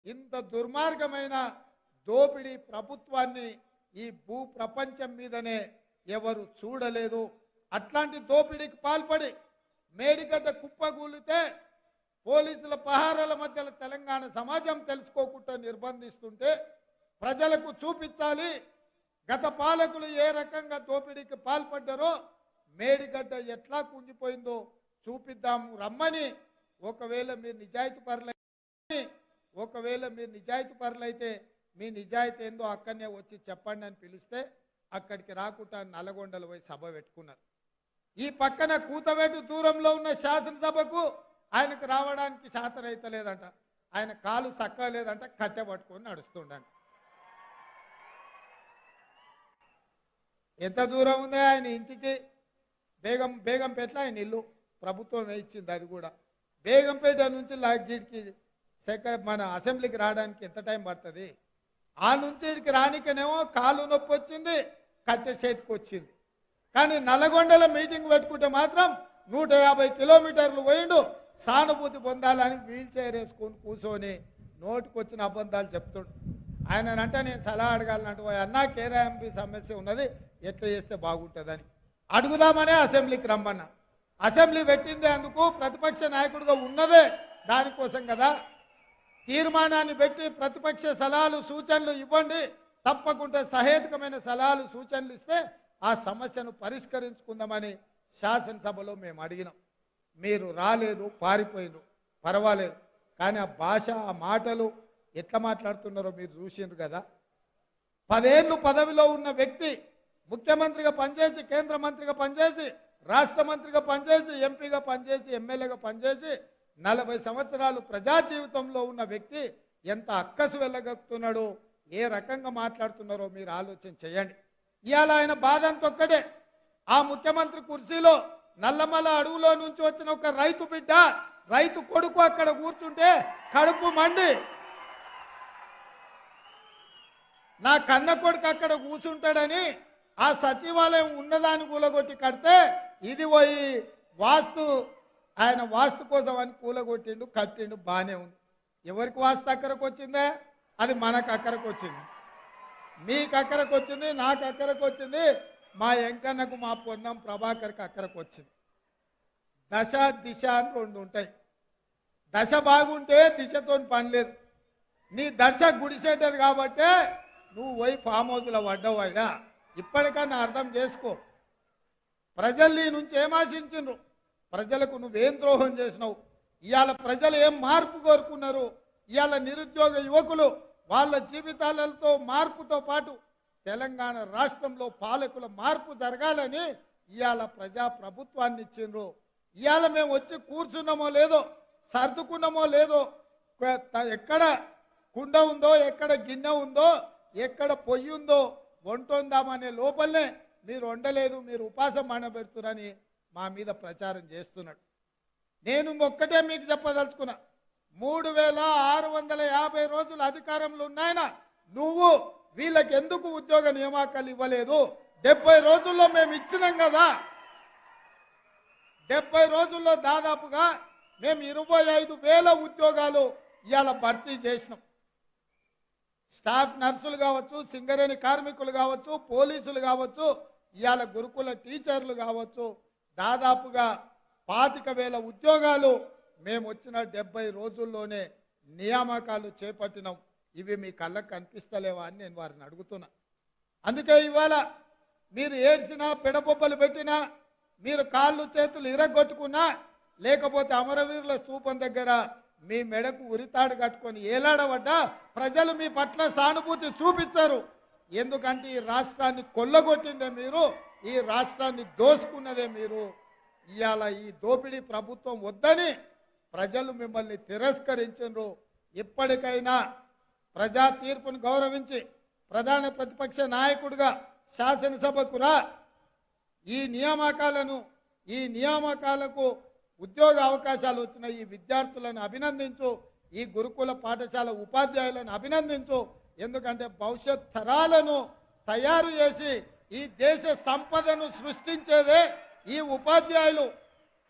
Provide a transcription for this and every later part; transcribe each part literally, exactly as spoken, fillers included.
ఇంత దుర్మార్గమైన దోపిడీ ప్రభుత్వాన్ని ఈ భూ ప్రపంచం మీదనే ఎవరు చూడలేదు. అట్లాంటి దోపిడీకి పాల్పడి మేడిగడ్డ కుప్పగూలితే పోలీసుల పహారాల మధ్యలో తెలంగాణ సమాజం తెలుసుకోకుండా నిర్బంధిస్తుంటే ప్రజలకు చూపించాలి గత పాలకులు ఏ రకంగా దోపిడీకి పాల్పడ్డారో, మేడిగడ్డ ఎట్లా కుంగిపోయిందో చూపిద్దాము రమ్మని. ఒకవేళ మీరు నిజాయితీ పరులైతే ఒకవేళ మీరు నిజాయితీ పరులైతే మీ నిజాయితీ ఏందో అక్కడనే వచ్చి చెప్పండి అని పిలిస్తే అక్కడికి రాకుండా నల్లగొండలు పోయి సభ పెట్టుకున్నారు. ఈ పక్కన కూతవేటు దూరంలో ఉన్న శాసనసభకు ఆయనకు రావడానికి శాతనైతలేదంట. ఆయన కాలు సక్క లేదంట, కట్టె పట్టుకొని నడుస్తుండంట. ఎంత దూరం ఉందో ఆయన ఇంటికి? బేగం బేగంపేటలో ఆయన ఇల్లు ప్రభుత్వం ఇచ్చింది. అది కూడా బేగంపేట నుంచి లాగిడికి సెక మన అసెంబ్లీకి రావడానికి ఎంత టైం పడుతుంది? ఆ నుంచి ఇక్కడికి రానికనేమో కాలు నొప్పి వచ్చింది, కట్టె చేతికి వచ్చింది. కానీ నల్లగొండలో మీటింగ్ పెట్టుకుంటే మాత్రం నూట యాభై కిలోమీటర్లు పోయిండు సానుభూతి పొందాలని వీల్ చైర్ వేసుకొని కూర్చొని నోటికొచ్చిన అబద్ధాలు చెప్తుండు. ఆయన అంటే నేను సలహా అడగాలంటూ అన్నా కేరాఎంపీ సమస్య ఉన్నది, ఎట్లా చేస్తే బాగుంటుందని అడుగుదామనే అసెంబ్లీకి రమ్మన్నా. అసెంబ్లీ పెట్టిందే అందుకు, ప్రతిపక్ష నాయకుడిగా ఉన్నదే దానికోసం కదా. తీర్మానాన్ని పెట్టి ప్రతిపక్ష సలహాలు సూచనలు ఇవ్వండి, తప్పకుండా సహేతుకమైన సలహాలు సూచనలు ఇస్తే ఆ సమస్యను పరిష్కరించుకుందామని శాసనసభలో మేము అడిగినాం. మీరు రాలేదు, పారిపోయినారు, పర్వాలేదు. కానీ ఆ భాష, ఆ మాటలు ఎట్లా మాట్లాడుతున్నారో మీరు చూసిండ్రు కదా. పదేళ్ళు పదవిలో ఉన్న వ్యక్తి ముఖ్యమంత్రిగా పనిచేసి, కేంద్ర మంత్రిగా పనిచేసి, రాష్ట్ర మంత్రిగా పనిచేసి, ఎంపీగా పనిచేసి, ఎమ్మెల్యేగా పనిచేసి నలభై సంవత్సరాలు ప్రజా జీవితంలో ఉన్న వ్యక్తి ఎంత అక్కసు వెళ్ళగక్కుతున్నాడో, ఏ రకంగా మాట్లాడుతున్నారో మీరు ఆలోచన చేయండి. ఇవాళ ఆయన బాధ అంత ఒక్కడే. ఆ ముఖ్యమంత్రి కుర్చీలో నల్లమల అడవులో నుంచి వచ్చిన ఒక రైతు బిడ్డ, రైతు కొడుకు అక్కడ కూర్చుంటే కడుపు మండి, నా కన్న కొడుకు అక్కడ కూర్చుంటాడని ఆ సచివాలయం ఉన్నదాన్ని కూలగొట్టి కడితే ఇది పోయి వాస్తు, ఆయన వాస్తు కోసం అని కూలగొట్టిండు, కట్టిండు, బాగానే ఉంది. ఎవరికి వాస్తు అక్కరకు వచ్చిందే? అది మనకు అక్కరకు వచ్చింది, మీకు అక్కరకు వచ్చింది, నాకు అక్కరకు వచ్చింది, మా ఎంకన్నకు మా పొన్నం ప్రభాకర్కి అక్కరకు వచ్చింది. దశ దిశ అని రెండు ఉంటాయి. దశ బాగుంటే దిశతో పని లేదు. నీ దశ గుడిసేటది కాబట్టే నువ్వు పోయి ఫామ్ హౌస్లో పడ్డావుగా. ఇప్పటికన్నా అర్థం చేసుకో. ప్రజలు నీ నుంచి ఏం ఆశించిండ్రు? ప్రజలకు నువ్వేం ద్రోహం చేసినావు? ఇవాళ ప్రజలు ఏం మార్పు కోరుకున్నారు? ఇవాళ నిరుద్యోగ యువకులు వాళ్ళ జీవితాలతో మార్పుతో పాటు తెలంగాణ రాష్ట్రంలో పాలకుల మార్పు జరగాలని ఇవాళ ప్రజా ప్రభుత్వాన్ని ఇచ్చిండ్రు. ఇవాళ మేము వచ్చి కూర్చున్నామో లేదో, సర్దుకున్నామో లేదో, ఎక్కడ కుండ ఉందో, ఎక్కడ గిన్నె ఉందో, ఎక్కడ పొయ్యి ఉందో వంటొందామనే లోపలనే మీరు వండలేదు, మీరు ఉపాసం మానబెడుతున్నారని మా మీద ప్రచారం చేస్తున్నాడు. నేను ఒక్కటే మీకు చెప్పదలుచుకున్నా, మూడు వేల ఆరు వందల యాభై రోజులు అధికారంలో ఉన్నాయన నువ్వు వీళ్ళకి ఎందుకు ఉద్యోగ నియామకాలు ఇవ్వలేదు? డెబ్బై రోజుల్లో మేము ఇచ్చినాం కదా. డెబ్బై రోజుల్లో దాదాపుగా మేము ఇరవై ఐదు వేల ఉద్యోగాలు ఇవాళ భర్తీ చేసినాం. స్టాఫ్ నర్సులు కావచ్చు, సింగరేణి కార్మికులు కావచ్చు, పోలీసులు కావచ్చు, ఇవాళ గురుకుల టీచర్లు కావచ్చు, దాదాపుగా పాతిక వేల ఉద్యోగాలు మేము వచ్చిన డెబ్బై రోజుల్లోనే నియామకాలు చేపట్టినాం. ఇవి మీ కళ్ళకు కనిపిస్తలేవా అని నేను వారిని అడుగుతున్నా. అందుకే ఇవాళ మీరు ఏడ్చినా, పెడబొబ్బలు పెట్టినా, మీరు కాళ్ళు చేతులు ఇరగొట్టుకున్నా, లేకపోతే అమరవీరుల స్తూపం దగ్గర మీ మెడకు ఉరితాడు కట్టుకొని ఏలాడబడ్డా ప్రజలు మీ పట్ల సానుభూతి చూపించారు. ఎందుకంటే ఈ రాష్ట్రాన్ని కొల్లగొట్టిందే మీరు, ఈ రాష్ట్రాన్ని దోసుకున్నదే మీరు. ఇవాళ ఈ దోపిడీ ప్రభుత్వం వద్దని ప్రజలు మిమ్మల్ని తిరస్కరించారు. ఇప్పటికైనా ప్రజా తీర్పును గౌరవించి ప్రధాన ప్రతిపక్ష నాయకుడిగా శాసనసభకు రా. ఈ నియామకాలను ఈ నియామకాలకు ఉద్యోగ అవకాశాలు వచ్చిన ఈ విద్యార్థులను అభినందించు, ఈ గురుకుల పాఠశాల ఉపాధ్యాయులను అభినందించు. ఎందుకంటే భవిష్యత్ తరాలను తయారు చేసి ఈ దేశ సంపదను సృష్టించేదే ఈ ఉపాధ్యాయులు.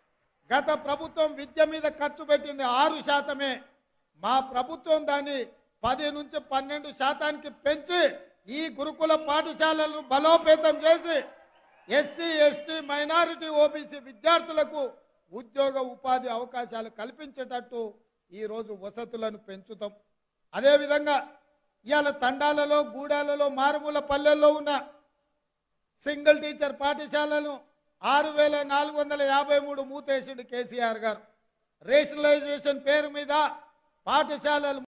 గత ప్రభుత్వం విద్య మీద ఖర్చు పెట్టింది ఆరు శాతమే. మా ప్రభుత్వం దాన్ని పది నుంచి పన్నెండు శాతానికి పెంచి ఈ గురుకుల పాఠశాలలను బలోపేతం చేసి ఎస్సీ ఎస్టీ మైనారిటీ ఓబీసీ విద్యార్థులకు ఉద్యోగ ఉపాధి అవకాశాలు కల్పించేటట్టు ఈ రోజు వసతులను పెంచుతాం. అదేవిధంగా ఇవాళ తండాలలో గూడాలలో మారుమూల పల్లెల్లో ఉన్న సింగిల్ టీచర్ పాఠశాలను ఆరు వేల నాలుగు వందల యాభై మూడు మూతేసిండు కేసీఆర్ గారు. రేషనలైజేషన్ పేరు మీద పాఠశాలలు